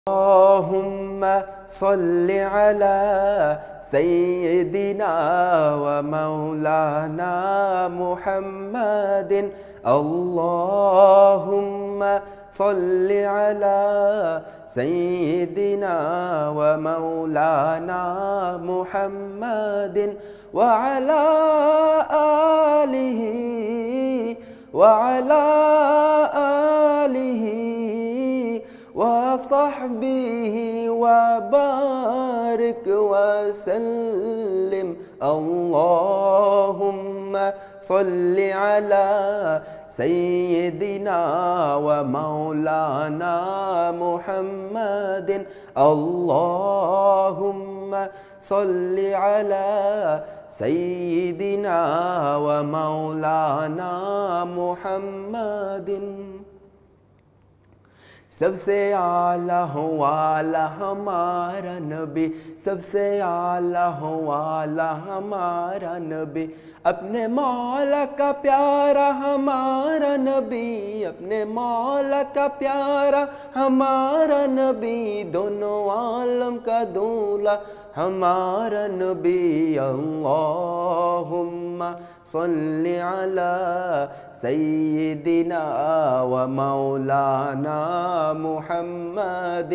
اللهم صل على سيدنا ومولانا محمد. اللهم صل على سيدنا ومولانا محمد وعلى آله وصحبه وبارك وسلم. اللهم صل على سيدنا ومولانا محمد. اللهم صل على سيدنا ومولانا محمد. سب سے اعلیٰ والا ہمارا نبی، سب سے اعلیٰ والا ہمارا نبی، اپنے مولا کا پیارا ہمارا نبی، اپنے مولا کا پیارا ہمارا نبی، دونوں عالم کا دولا ہمارا نبی. اللہم صل علی سیدنا و مولانا محمد.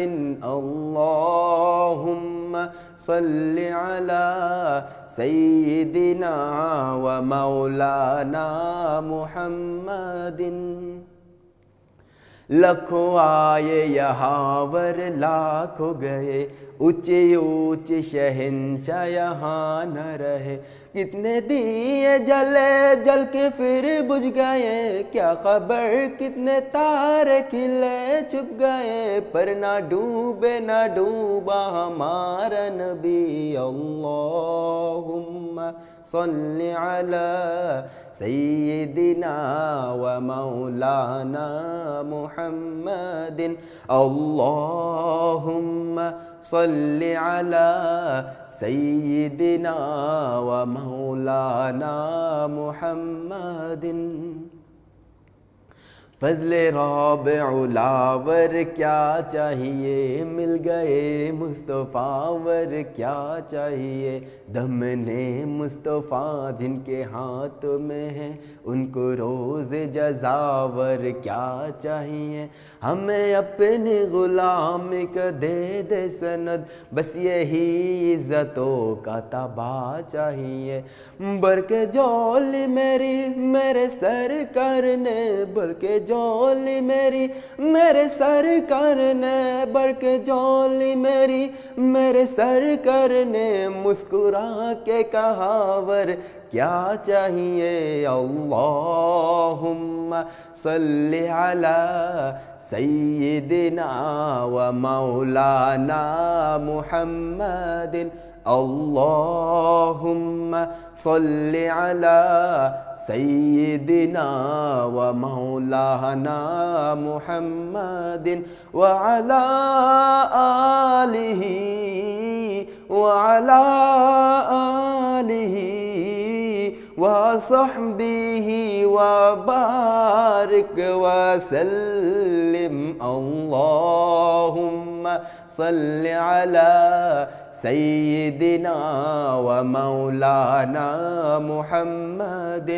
اللہم صل علی سیدنا و مولانا محمد. لاکھوں آئے یہاں ور لاکھوں گئے، اونچے اونچے شہنشاہ یہاں نہ رہے. کتنے دیے جلے جل کے پھر بجھ گئے، کیا خبر کتنے تارے کھلے چھپ گئے، پر نہ ڈوبے نہ ڈوبا ہمارا نبی. اللہم صل علی سیدنا و مولانا محمد. اللہم صل علی سیدنا و مولانا محمد. فضل رابع لاور کیا چاہیے، مل گئے مصطفیٰ ور کیا چاہیے. دم نے مصطفیٰ جن کے ہاتھ میں ہے، ان کو روز جزاور کیا چاہیے. ہمیں اپنی غلامی کا دے دے سند، بس یہی عزتوں کا تباہ چاہیے. برکے جولی میری میرے سرکار نے، برکے جولی میری میرے سرکار نے، برکے جولی میری میرے سرکار نے، مسکرا کے کہا ور کیا چاہیے. اللہم صل علی سیدنا و مولانا محمد. اللہم صل علی سیدنا و مولانا محمد وعلی آلہ وصحبہ وبارک وسلم. اللہم صل علی سیدنا و مولانا محمد.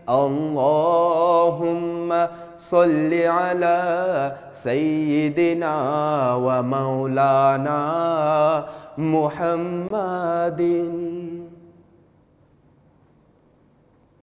اللہم صل علی سیدنا و مولانا محمد.